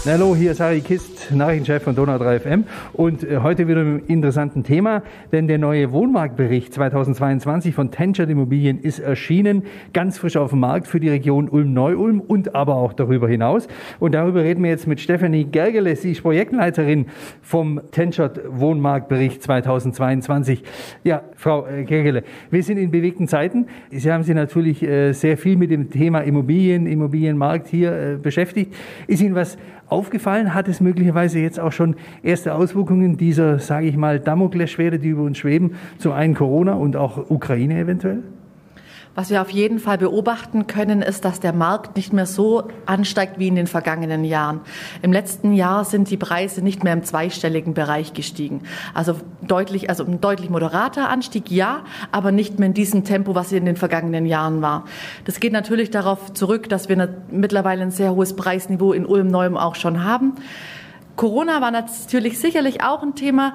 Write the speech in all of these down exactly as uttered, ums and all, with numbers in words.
Hallo, hier ist Harry Kist, Nachrichtenchef von Donau drei F M und äh, heute wieder mit einem interessanten Thema, denn der neue Wohnmarktbericht zweitausendzweiundzwanzig von Tenchert Immobilien ist erschienen, ganz frisch auf dem Markt für die Region Ulm-Neu-Ulm und aber auch darüber hinaus. Und darüber reden wir jetzt mit Stefanie Gergele, sie ist Projektleiterin vom Tenchert Wohnmarktbericht zweitausendzweiundzwanzig. Ja, Frau äh, Gergele, wir sind in bewegten Zeiten. Sie haben sich natürlich äh, sehr viel mit dem Thema Immobilien, Immobilienmarkt hier äh, beschäftigt. Ist Ihnen was aufgefallen? Hat es möglicherweise jetzt auch schon erste Auswirkungen dieser, sage ich mal, Damoklesschwere, die über uns schweben, zum einen Corona und auch Ukraine eventuell? Was wir auf jeden Fall beobachten können, ist, dass der Markt nicht mehr so ansteigt wie in den vergangenen Jahren. Im letzten Jahr sind die Preise nicht mehr im zweistelligen Bereich gestiegen. Also deutlich, also ein deutlich moderater Anstieg, ja, aber nicht mehr in diesem Tempo, was in den vergangenen Jahren war. Das geht natürlich darauf zurück, dass wir mittlerweile ein sehr hohes Preisniveau in Ulm-Neu-Ulm auch schon haben. Corona war natürlich sicherlich auch ein Thema.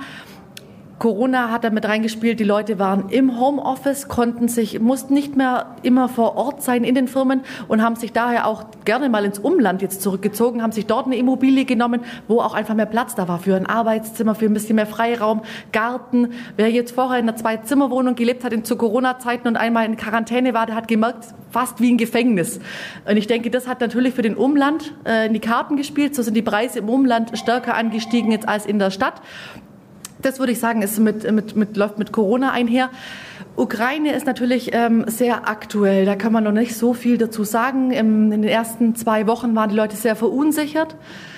Corona hat damit reingespielt, die Leute waren im Homeoffice, konnten sich, mussten nicht mehr immer vor Ort sein in den Firmen und haben sich daher auch gerne mal ins Umland jetzt zurückgezogen, haben sich dort eine Immobilie genommen, wo auch einfach mehr Platz da war für ein Arbeitszimmer, für ein bisschen mehr Freiraum, Garten. Wer jetzt vorher in einer Zwei-Zimmer-Wohnung gelebt hat in zu Corona-Zeiten und einmal in Quarantäne war, der hat gemerkt, fast wie ein Gefängnis. Und ich denke, das hat natürlich für den Umland äh, in die Karten gespielt. So sind die Preise im Umland stärker angestiegen jetzt als in der Stadt. Das würde ich sagen, ist mit, mit, mit, läuft mit Corona einher. Ukraine ist natürlich ähm, sehr aktuell. Da kann man noch nicht so viel dazu sagen. Im, in den ersten zwei Wochen waren die Leute sehr verunsichert.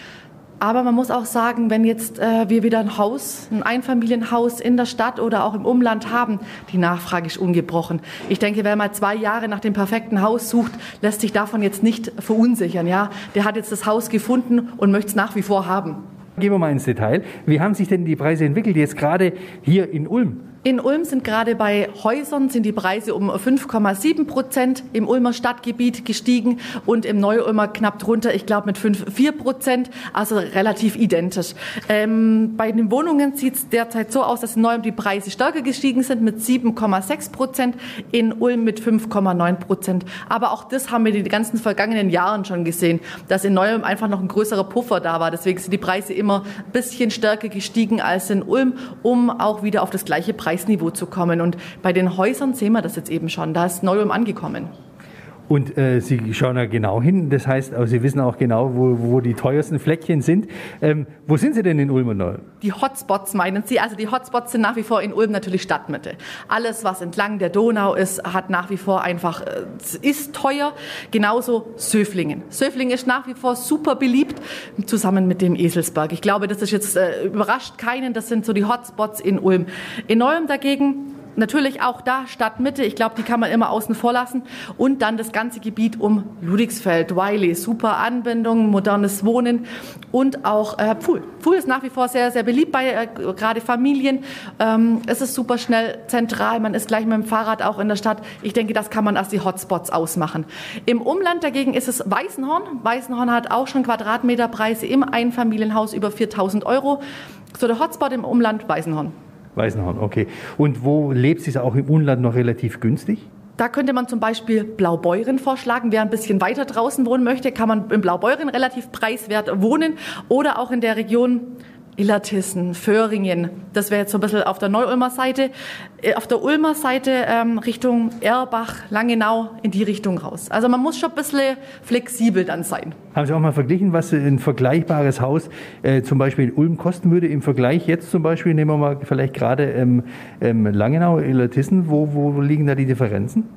Aber man muss auch sagen, wenn jetzt äh, wir wieder ein Haus, ein Einfamilienhaus in der Stadt oder auch im Umland haben, die Nachfrage ist ungebrochen. Ich denke, wer mal zwei Jahre nach dem perfekten Haus sucht, lässt sich davon jetzt nicht verunsichern. Ja? Der hat jetzt das Haus gefunden und möchte es nach wie vor haben. Gehen wir mal ins Detail. Wie haben sich denn die Preise entwickelt, jetzt gerade hier in Ulm? In Ulm sind gerade bei Häusern sind die Preise um fünf Komma sieben Prozent im Ulmer Stadtgebiet gestiegen und im Neu-Ulmer knapp drunter, ich glaube mit fünf Komma vier Prozent, also relativ identisch. Ähm, bei den Wohnungen sieht es derzeit so aus, dass in Neu-Ulm die Preise stärker gestiegen sind mit sieben Komma sechs Prozent, in Ulm mit fünf Komma neun Prozent. Aber auch das haben wir in den ganzen vergangenen Jahren schon gesehen, dass in Neu-Ulm einfach noch ein größerer Puffer da war. Deswegen sind die Preise immer ein bisschen stärker gestiegen als in Ulm, um auch wieder auf das gleiche Preis Preisniveau zu kommen. Und bei den Häusern sehen wir das jetzt eben schon. Da ist Neu-Ulm angekommen. Und äh, Sie schauen ja genau hin. Das heißt, also Sie wissen auch genau, wo, wo die teuersten Fleckchen sind. Ähm, wo sind Sie denn in Ulm und Neu-Ulm? Die Hotspots meinen Sie? Also die Hotspots sind nach wie vor in Ulm natürlich Stadtmitte. Alles, was entlang der Donau ist, hat nach wie vor einfach, äh, ist teuer. Genauso Söflingen. Söflingen ist nach wie vor super beliebt, zusammen mit dem Eselsberg. Ich glaube, das ist jetzt, äh, überrascht keinen. Das sind so die Hotspots in Ulm. In Neu-Ulm dagegen natürlich auch da Stadtmitte, ich glaube, die kann man immer außen vor lassen. Und dann das ganze Gebiet um Ludwigsfeld, Wiley, super Anbindung, modernes Wohnen und auch äh, Pfuhl. Pfuhl ist nach wie vor sehr, sehr beliebt bei äh, gerade Familien. Ähm, es ist super schnell zentral, man ist gleich mit dem Fahrrad auch in der Stadt. Ich denke, das kann man als die Hotspots ausmachen. Im Umland dagegen ist es Weißenhorn. Weißenhorn hat auch schon Quadratmeterpreise im Einfamilienhaus über viertausend Euro. So der Hotspot im Umland Weißenhorn. Weißenhorn, okay. Und wo lebt es auch im Umland noch relativ günstig? Da könnte man zum Beispiel Blaubeuren vorschlagen. Wer ein bisschen weiter draußen wohnen möchte, kann man in Blaubeuren relativ preiswert wohnen oder auch in der Region Illertissen, Föhringen. Das wäre jetzt so ein bisschen auf der Neu-Ulmer Seite. Auf der Ulmer Seite ähm, Richtung Erbach, Langenau, in die Richtung raus. Also man muss schon ein bisschen flexibel dann sein. Haben Sie auch mal verglichen, was ein vergleichbares Haus äh, zum Beispiel in Ulm kosten würde? Im Vergleich jetzt zum Beispiel, nehmen wir mal vielleicht gerade ähm, ähm, Langenau, Illertissen. Wo, wo liegen da die Differenzen?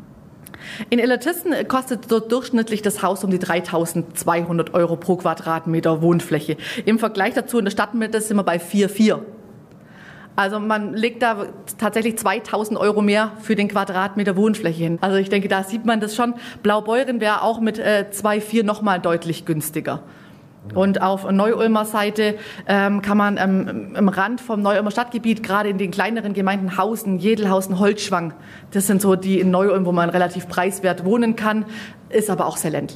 In Illertissen kostet dort durchschnittlich das Haus um die dreitausendzweihundert Euro pro Quadratmeter Wohnfläche. Im Vergleich dazu in der Stadtmitte sind wir bei vier Komma vier. Also man legt da tatsächlich zweitausend Euro mehr für den Quadratmeter Wohnfläche hin. Also ich denke, da sieht man das schon. Blaubeuren wäre auch mit äh, zwei Komma vier nochmal deutlich günstiger. Und auf Neu-Ulmer Seite ähm, kann man ähm, im Rand vom Neu-Ulmer Stadtgebiet, gerade in den kleineren Gemeinden Hausen, Jedelhausen, Holzschwang, das sind so die in Neu-Ulm, wo man relativ preiswert wohnen kann, ist aber auch sehr ländlich.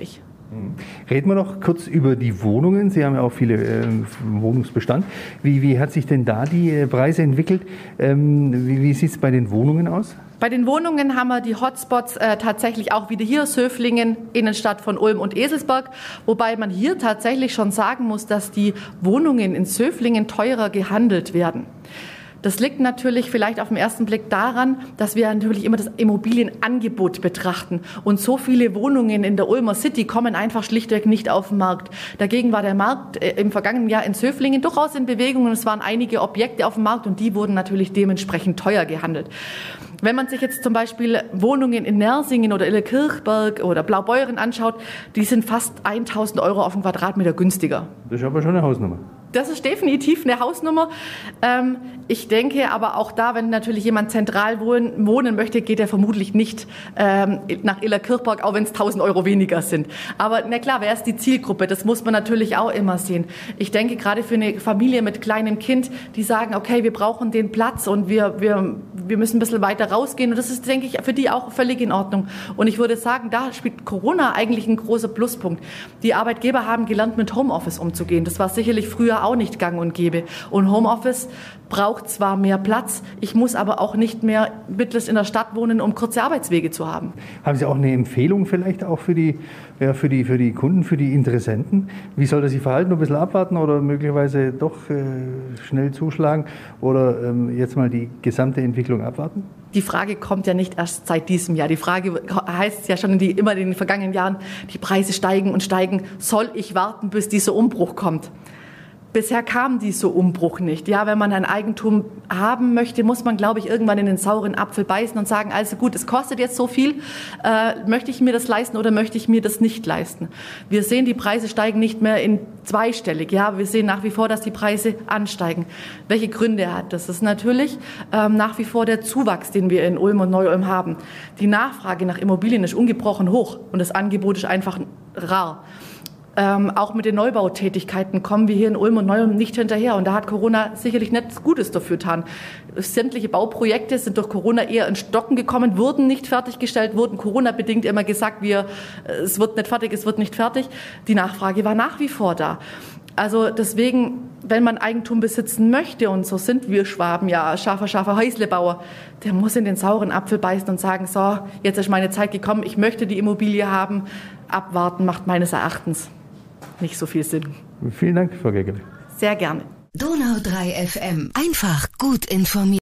Reden wir noch kurz über die Wohnungen. Sie haben ja auch viele äh, Wohnungsbestand. Wie, wie hat sich denn da die äh, Preise entwickelt? Ähm, wie wie sieht es bei den Wohnungen aus? Bei den Wohnungen haben wir die Hotspots äh, tatsächlich auch wieder hier, Söflingen, Innenstadt von Ulm und Eselsberg. Wobei man hier tatsächlich schon sagen muss, dass die Wohnungen in Söflingen teurer gehandelt werden. Das liegt natürlich vielleicht auf den ersten Blick daran, dass wir natürlich immer das Immobilienangebot betrachten. Und so viele Wohnungen in der Ulmer City kommen einfach schlichtweg nicht auf den Markt. Dagegen war der Markt im vergangenen Jahr in Söflingen durchaus in Bewegung und es waren einige Objekte auf dem Markt und die wurden natürlich dementsprechend teuer gehandelt. Wenn man sich jetzt zum Beispiel Wohnungen in Nersingen oder Illerkirchberg oder Blaubeuren anschaut, die sind fast tausend Euro auf den Quadratmeter günstiger. Das ist aber schon eine Hausnummer. Das ist definitiv eine Hausnummer. Ähm, ich denke aber auch da, wenn natürlich jemand zentral wohnen, wohnen möchte, geht er vermutlich nicht ähm, nach Illerkirchberg, auch wenn es tausend Euro weniger sind. Aber na klar, wer ist die Zielgruppe? Das muss man natürlich auch immer sehen. Ich denke gerade für eine Familie mit kleinem Kind, die sagen, okay, wir brauchen den Platz und wir, wir, wir müssen ein bisschen weiter rausgehen. Und das ist, denke ich, für die auch völlig in Ordnung. Und ich würde sagen, da spielt Corona eigentlich ein großer Pluspunkt. Die Arbeitgeber haben gelernt, mit Homeoffice umzugehen. Das war sicherlich früher auch nicht gang und gäbe. Und Homeoffice braucht zwar mehr Platz, ich muss aber auch nicht mehr mittels in der Stadt wohnen, um kurze Arbeitswege zu haben. Haben Sie auch eine Empfehlung vielleicht auch für die, ja, für die, für die Kunden, für die Interessenten? Wie soll er sich verhalten? Ein bisschen abwarten oder möglicherweise doch äh, schnell zuschlagen oder ähm, jetzt mal die gesamte Entwicklung abwarten? Die Frage kommt ja nicht erst seit diesem Jahr. Die Frage heißt ja schon in die, immer in den vergangenen Jahren, die Preise steigen und steigen. Soll ich warten, bis dieser Umbruch kommt? Bisher kam dieser Umbruch nicht. Ja, wenn man ein Eigentum haben möchte, muss man, glaube ich, irgendwann in den sauren Apfel beißen und sagen, also gut, es kostet jetzt so viel, äh, möchte ich mir das leisten oder möchte ich mir das nicht leisten? Wir sehen, die Preise steigen nicht mehr in zweistellig. Ja, wir sehen nach wie vor, dass die Preise ansteigen. Welche Gründe hat das? Das ist natürlich ähm, nach wie vor der Zuwachs, den wir in Ulm und Neu-Ulm haben. Die Nachfrage nach Immobilien ist ungebrochen hoch und das Angebot ist einfach rar. Ähm, auch mit den Neubautätigkeiten kommen wir hier in Ulm und Neu-Ulm nicht hinterher. Und da hat Corona sicherlich nichts Gutes dafür getan. Sämtliche Bauprojekte sind durch Corona eher in Stocken gekommen, wurden nicht fertiggestellt, wurden Corona-bedingt immer gesagt, wir, es wird nicht fertig, es wird nicht fertig. Die Nachfrage war nach wie vor da. Also deswegen, wenn man Eigentum besitzen möchte, und so sind wir Schwaben ja, scharfer, scharfer Häuslebauer, der muss in den sauren Apfel beißen und sagen, so, jetzt ist meine Zeit gekommen, ich möchte die Immobilie haben. Abwarten macht meines Erachtens nicht so viel Sinn. Vielen Dank, Frau Gegele. Sehr gerne. Donau drei F M. Einfach gut informiert.